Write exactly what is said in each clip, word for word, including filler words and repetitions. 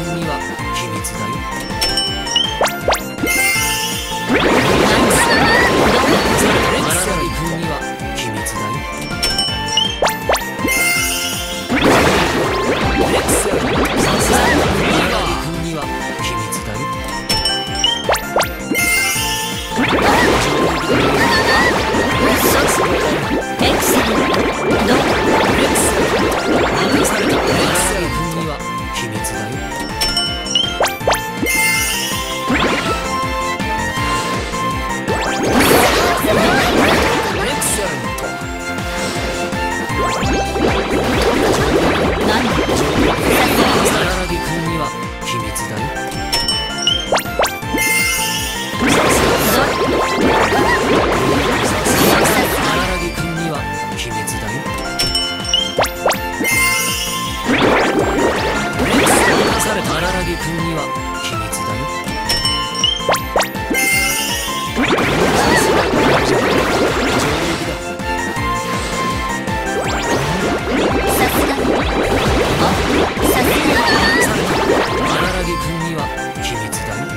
には秘密だよ。荒木君には秘密だよ。レクセル荒木君には秘密だよ。エクセルどうレクセル任された。レクセル君には秘密だよ。レクセル何荒木君には秘密だよ。荒木君には秘密だよ。任された。荒木君には秘密だよ。荒木君には秘密だよ。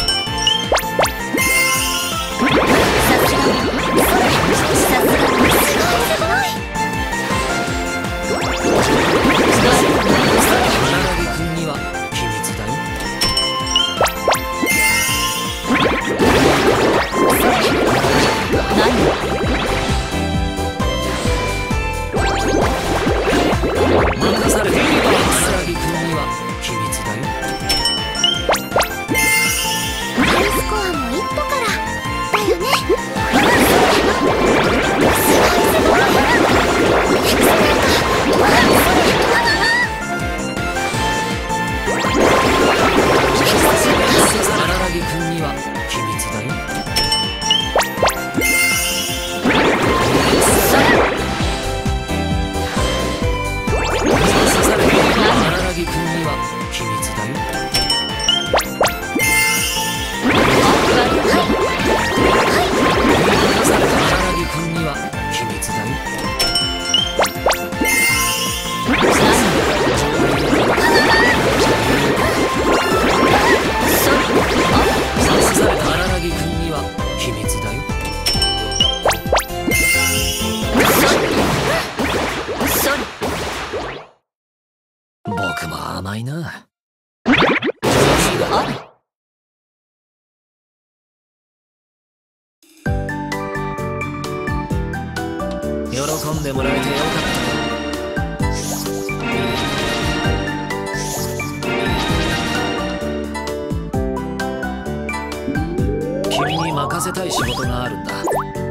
任されている。荒木君には秘密だよ。 ハイスコアも一歩からだよね。すごいすごい。エクセレント。荒木君には秘密だよ。荒木君には秘密だよ。荒木君には秘密だよ。さされた荒木君には秘密だよ。僕も甘いな。喜んでもらえてよかった。君に任せたい仕事があるんだ。